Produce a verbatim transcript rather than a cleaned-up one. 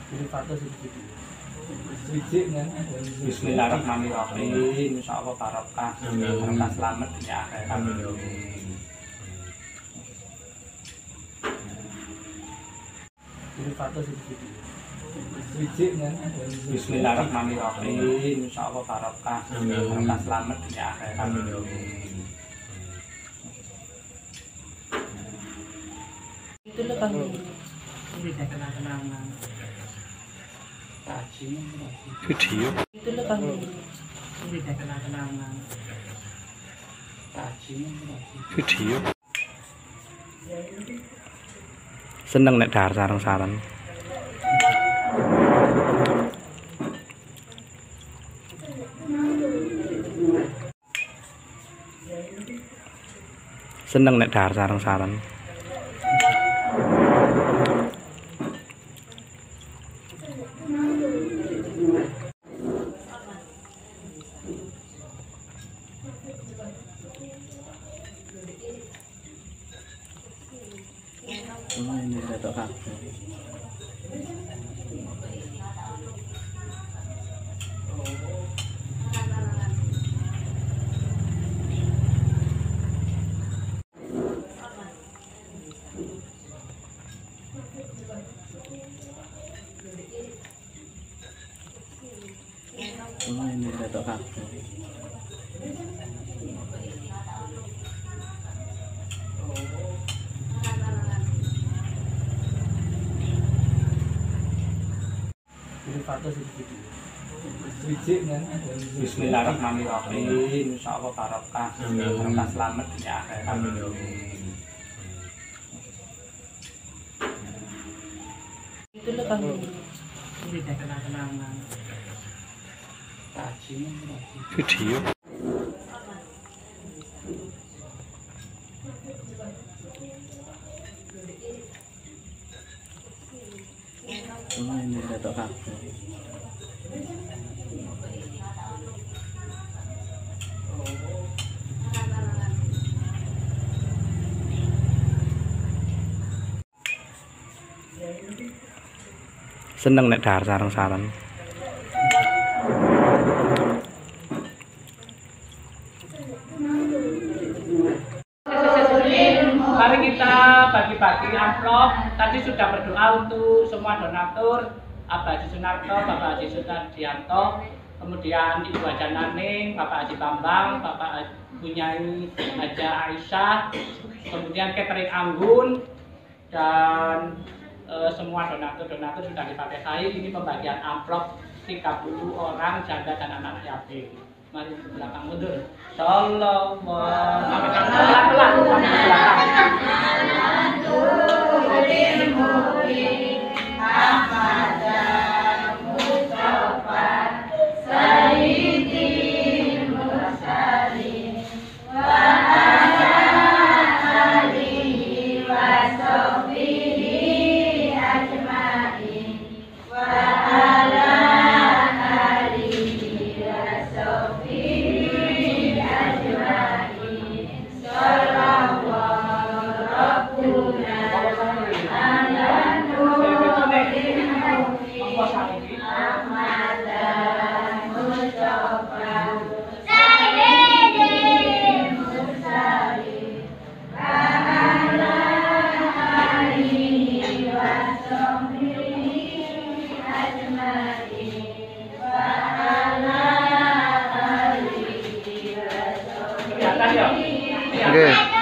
Bismillahirrahmanirrahim. Insyaallah barokah. Barokah selamat di akhirat. Bismillahirrahmanirrahim. Insyaallah barokah. Barokah selamat di akhirat. Itu lo kan ini tidak kenal-kenalan. Video. Itu lo kan ini tidak kenal-kenalan. Video. Seneng nek dar sareng-sareng. Seneng nek dar sareng-sareng. Oh, ini ada kak. Oh, ini ada kak. Bismillahirrahmanirrahim. Insyaallah barokah. Barokah selamat di akhirat. Itu lo kan ini tidak kenal-kenalan. Video. Oh, ini ada kak. Seneng nek dar sareng-sareng. Mari kita bagi-bagi amplop. Tadi sudah berdoa untuk semua donatur, Bapak Haji Sunarto, Bapak Haji Sunardianto, kemudian Ibu Haja Naning, Bapak Haji Bambang, Bapak Bunyai Haja Aisyah, kemudian Catering Anggun, dan e, semua donatur-donatur sudah dipakai saya. Ini pembagian amplop tiga puluh orang janda dan anak yatim. Mari ke belakang mundur. Sallallahu pelan-pelan sampai belakang. Oke.